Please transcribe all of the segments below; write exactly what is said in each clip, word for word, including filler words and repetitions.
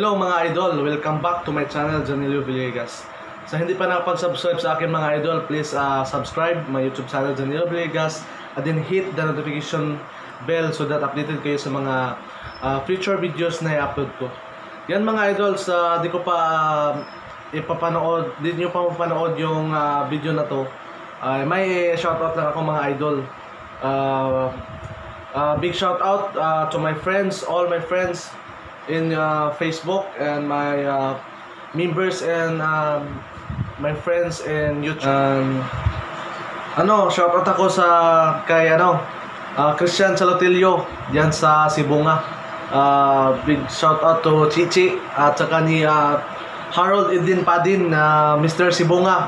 Hello mga idol, welcome back to my channel, Janelio Villegas. Sa hindi pa nakapag-subscribe sa akin mga idol, please uh, subscribe my YouTube channel, Janelio Villegas, and then hit the notification bell so that updated kayo sa mga uh, future videos na i-upload ko. Yan mga idol, sa di ko pa uh, ipapanood, di nyo pa mapanood yung uh, video na to, uh, may shoutout lang ako mga idol. Uh, uh, big shoutout uh, to my friends, all my friends in uh, Facebook, and my uh, members and um, my friends in YouTube. Um, ano, shoutout ako sa kay ano, uh, Christian Salotilio diyan sa Sibunga. Uh, big shoutout to Chichi at saka ni uh, Harold Edin Padin, uh, Mister Sibunga.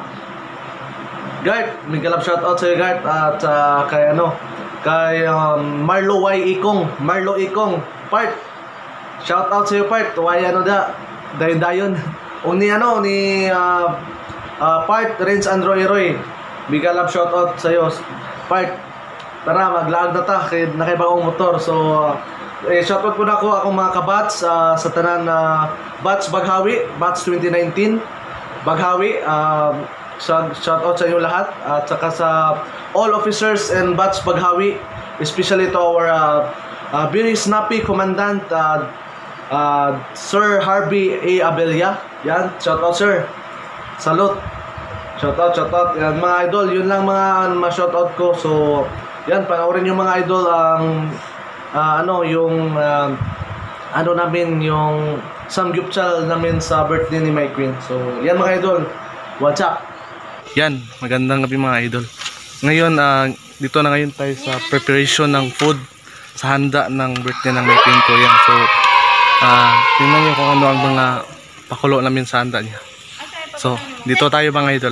Gart, may galap shoutout sa Gart at uh, kay ano, kay um, Marlo Y Ikong, Marlo Ikong part. Shout out sa iyo part, why ano da, dayon-dayon. O ni ano, ni uh, uh, part, Renz Androy Roy. Big love shout out sa iyo part. Tara, maglaag na ta, kay nakaibang motor. So, uh, eh, shout out po na ako, akong mga kabats uh, sa tanan na uh, Bats Baghawi, Bats twenty nineteen, Baghawi. Uh, shout out sa inyo lahat. At saka sa all officers and Bats Baghawi, especially to our uh, uh, very snappy commandant, uh, Uh, Sir Harvey A. Abella. Yan, shout out sir. Salute. Shout out, shout out. Yan mga idol, yun lang mga ma shout out ko. So, yan, panoorin yung mga idol ang uh, ano, yung uh, ano namin, yung samgyupsal namin sa birthday ni my queen. So, yan mga idol. What's up? Yan, magandang gabi mga idol. Ngayon, uh, dito na ngayon tayo sa preparation ng food sa handa ng birthday ng my queen ko. Yan, so Ah, uh, tingnan niyo kung ano ang mga pakulo namin sa handa niya. So, dito tayo mga idol.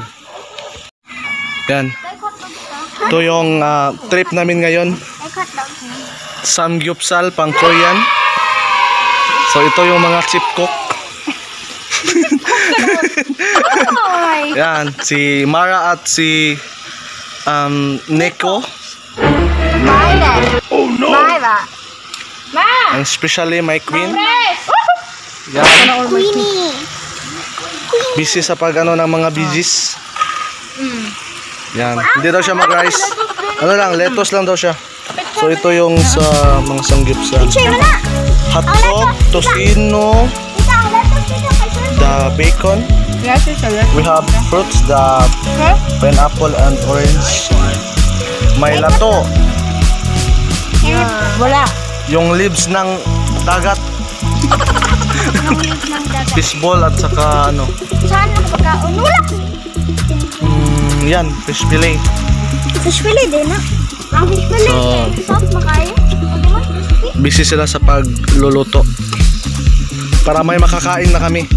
Yan. Ito yung uh, trip namin ngayon. Samgyupsal pang Korean. So, ito yung mga chip cook. Yan, si Mara at si um, Neko. Oh no! And especially my queen. Yan. Queenie. Busy sa pag ano ng mga bigis. Yan. Hindi daw siya mag-rice. Ano lang, lettuce lang daw siya. So ito yung sa mga sanggipsal. Hotdog, tocino, the bacon. We have fruits, the pineapple and orange. May lato. Wala. Yung leaves ng dagat. Fishball at saka ano. Saan ako pagkaon? Wala. Mm, yan, fish fillet. Fish fillet din na. Ang fish fillet. So, soft makaya. busy sila sa pagluluto. Para may makakain na kami.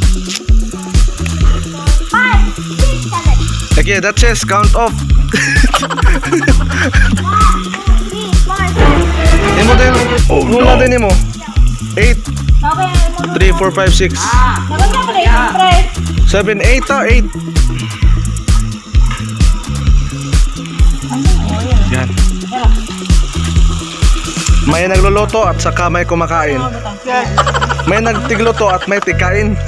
Five, six, seven. Okay, that's it. Count off. Imo din. Oh no. Muna din mo. eight. three, four, five, six. seven, eight ah, eight. Yan. May nagluluto at saka may kumakain. May nagtigluto at may tikain.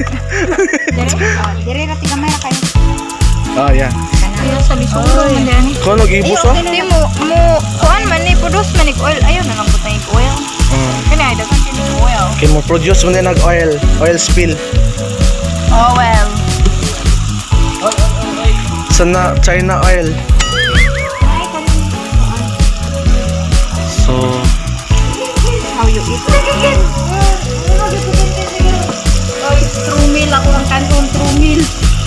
Dire ra tiga may kayo. Ah, yan. Ayo sa bisulo man dani. Kung nag-ibus oh? Hindi mo mo kuan man ni produce man ni oil. Ayun na lang butang oil. Mm. Kani ay dagan ni oil. Okay, mo produce mo na nag-oil. Oil spill. Oh well. Sana China oil. So, How you eat? Oy, true meal ako ang kanton true meal.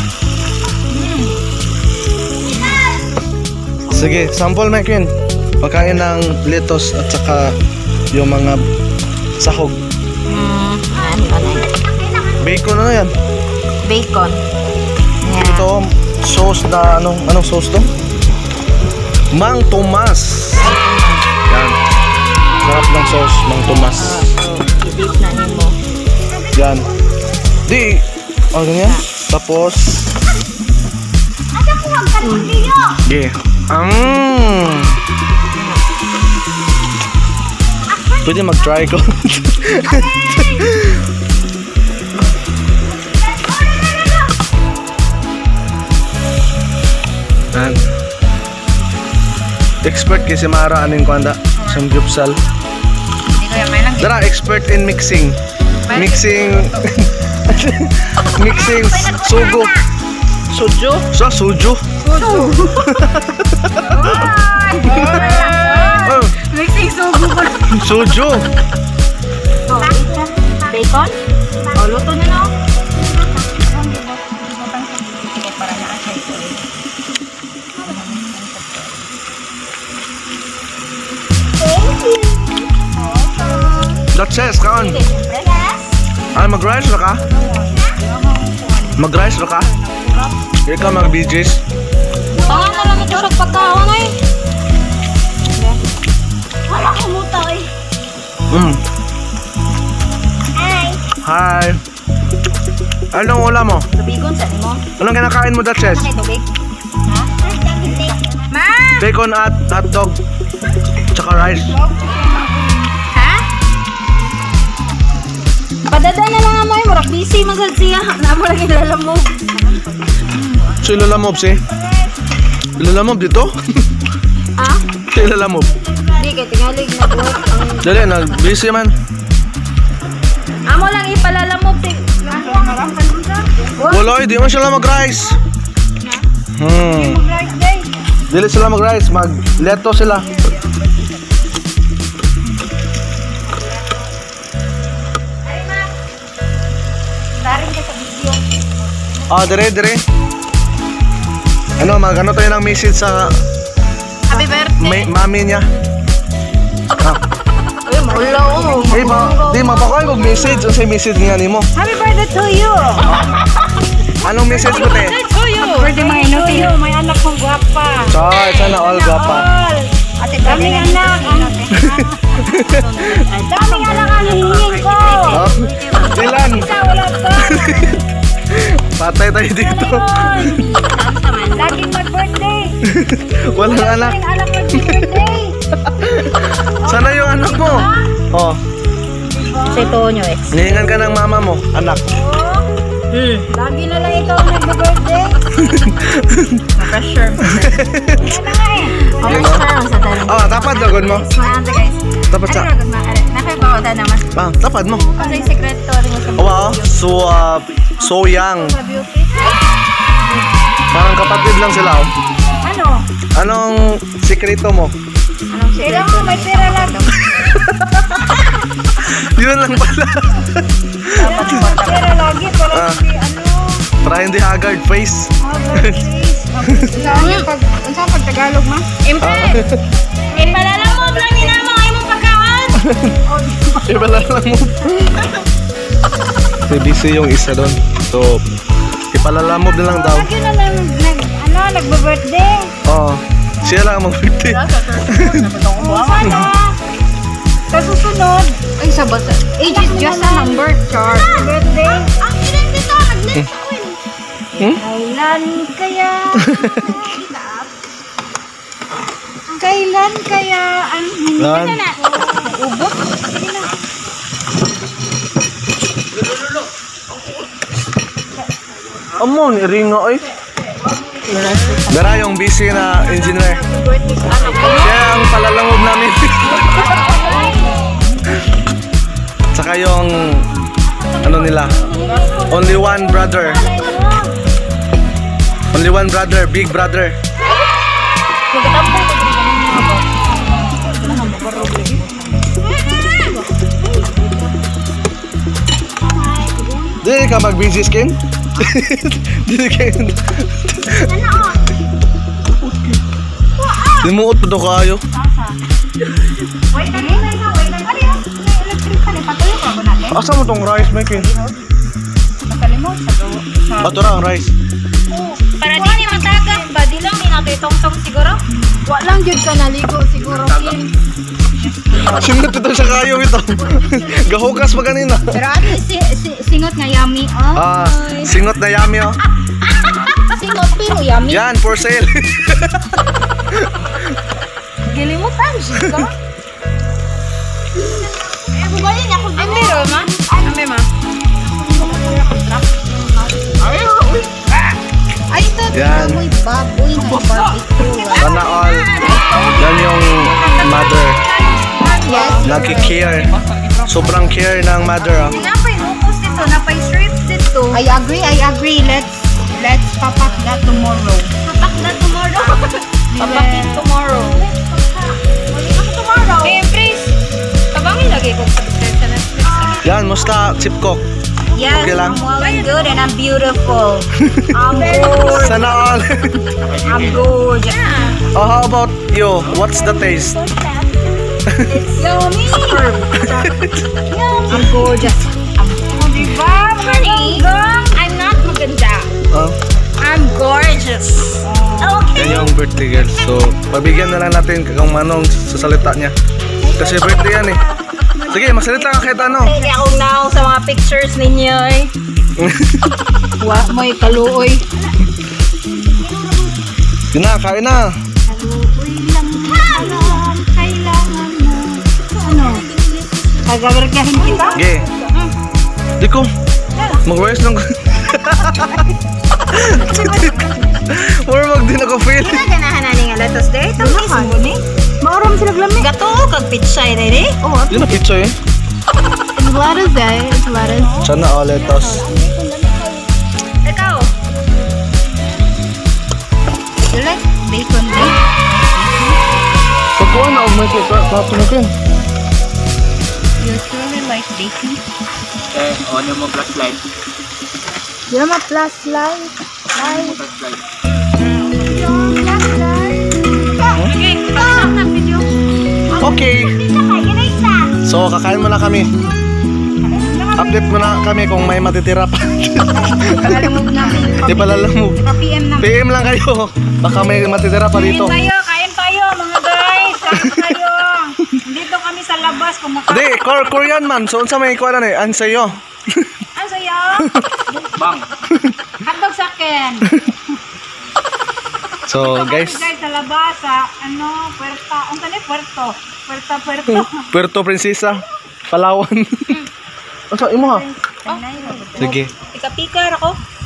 sige, sample my queen. Pagkain ng lettuce at saka yung mga sahog. Mm, ano ano? Bacon ano yan? Bacon. Yeah. Ito, sauce na anong, anong sauce to? Mang Tomas. Yan. Sarap ng sauce, Mang Tomas. I-dip na nimo. Yan. Di, ano yan? Tapos, yeah. Mm. Pwede mag-try ko. expert kay si Mara aning kuanda sanggupsal. Hindi ko yung may lang. Dara expert in mixing. Mixing mixing sugo. Sujo? Sa suju. Oh, Mixing sugo ko. suju. Bacon? O, luto na no? That's it, kaon. Ay, mag-rice ra ka? Mag-rice ra ka? Here ka mag-B Js. Tangan na lang ito sa pagkaon ay. Wala ko muta eh. Mm. Hi. Hi. Anong ulam mo? Tubigon sa mo. Anong kinakain mo, Duchess? Nakay tubig. Ha? Ma! Bacon at hotdog. Tsaka rice. Ha? Padada na lang mo eh. Murag busy masad siya. Namo lang ilalamog. So ilalamob si? Ilalamob dito? Ha? Si ilalamob. Hindi kay tingalig na work. Dali, nag-busy man. Amo lang ipalalamog. Wala, di man sila mag-rice. Hmm. Dili sila mag-rice, mag-leto sila. Daring ka sa video. Ah, dire, dire. Ano, mag-ano tayo ng message sa Happy birthday. may, mami niya. Ah. Ay, maula oh. Eh, ma, di, mapakuha kong message. Ano sa'yo message niya ni mo? Happy birthday to you. Anong message mo, te? To you. Birthday mga inuti. May anak mong gwapa. Char, sana all gapa. Ate, daming anak. Daming anak ang hihingin ko. Oh, ilan? Isa, wala ka. Patay tayo dito. Laging mag-birthday. Walang anak. Daming anak mag-birthday. Sana yung anak mo. Oh, Si Tonyo eh. nihingan ka ng mama mo, anak. Hmm. Lagi na lang ikaw nag-birthday. Ma-pressure. Ma-pressure sa tanong. Oh, tapad lagon mo. Maanta guys. Tapad sa. Ano na? Nakaibawa naman. Ah, tapad mo. Ano yung sekreto rin mo sa Oh, wow. So, uh, so young. sa beauty? Parang kapatid lang sila. Oh. Ano? Anong sikreto mo? Anong sekreto? Kailangan mo may pera lang. Yun lang pala. Dapat may pera lagi para Ah. hindi ano. Para hindi haggard face. Saan pag saan pag Tagalog ma? Impe. Ipalalamog lang ni namo ay mong pagkaon. Iba lang mo. Si busy yung isa doon. So, ipalalamob na lang daw. Lagi na lang nag ano nagbe-birthday. Oo. Siya lang ang mag-birthday. Sana. Sa susunod. Ay, sa bata. Age is just a number, Char. Birthday. Ang ilan dito, nag-next ako eh. Hmm? Kailan kaya? Kailan kaya ang hindi Lan. na na? Ubos? Sige na. Amon, iringa ay. Dara yung busy na engineer. Siya ang palalangob namin. Saka yung ano nila, only one brother. Only one brother, big brother. Dili ka mag-busy skin? Dili ka. Limuot pa daw kayo. Wait, wait, wait, wait. Ano yun? May electric pa rin. Patuloy ko ako natin. Asa mo tong rice, Mike? Nakalimot sa gawa. Ato ra ang rice. Para di ni matagak ba? Di lang ni natitong-tong siguro? Wa lang jud ka naligo siguro. Kin. Singot ito sa kayo ito. Gahukas pa kanina. Pero ate, si, si, singot nga yummy. Oh. Ah, singot na yummy oh. Singot pero yummy. Yan, for sale. Gilimutan siya ka. Ako ba yun? Ako din. Ambe ro, ma? Ambe, ma? Ay, ito Yan. Uy, baboy na barbecue. Sana all. Yan yung mother. Yes. Nagki-care. Sobrang care ng mother. Ah. Napay locos dito, napay shrimps dito. I agree, I agree. Let's let's papak that tomorrow. Papak that tomorrow. Papakin tomorrow. Tomorrow. Eh, please. Tabangin lagi ko sa description. Yan, musta chip cook? Yes, Okay lang? I'm well and good and I'm beautiful. I'm good. Sana all. I'm good. Oh, how about you? What's the taste? It's yummy. I'm gorgeous. I'm diba? Honey, I'm not maganda. Oh, I'm gorgeous. Okay. yan yung birthday girl. So, pabigyan na lang natin kung manong sa salita niya. Kasi birthday yan eh. Sige, masalita ka kahit ano. Sige akong naong sa mga pictures ninyo eh. Wa mo'y kaluoy. Yun na, kain na. Kaluoy lang lang kailangan mo. Ano? Kagagargahin kita? Sige. Di ko. Mag-wise lang. More mag din ako feel. Kaya ganahan na nga letos day. Ito mismo ni. Maaram sila glamig. Gato kag pitsay na ni. Oh, Yun na pizza eh. it's lettuce eh. It's lettuce. Sana all letos. Ikaw. You like bacon day? Pagkuhan na, may plato na kin. You truly like bacon? Eh, on mo plus light. You know plus light? Light. Plus light. Okay. So, kakain muna kami. Update muna kami kung may matitira pa. Palalamog namin. Di pala lang mo. P M na. P M lang kayo. Baka may matitira pa dito. Kain tayo, kain tayo mga guys. Kain tayo. Dito kami sa labas kumakain. Di, Kor Korean man. So, unsa may kuha na eh. An sa'yo. Ano sa'yo? Bang. Hotdog sa akin. So, guys. Guys, sa labas sa ano, puerta. Ang tani, puerto. Puerta, puerto. Puerto Princesa. Palawan. Asa, imo ha? Sige. Pika-pika ako.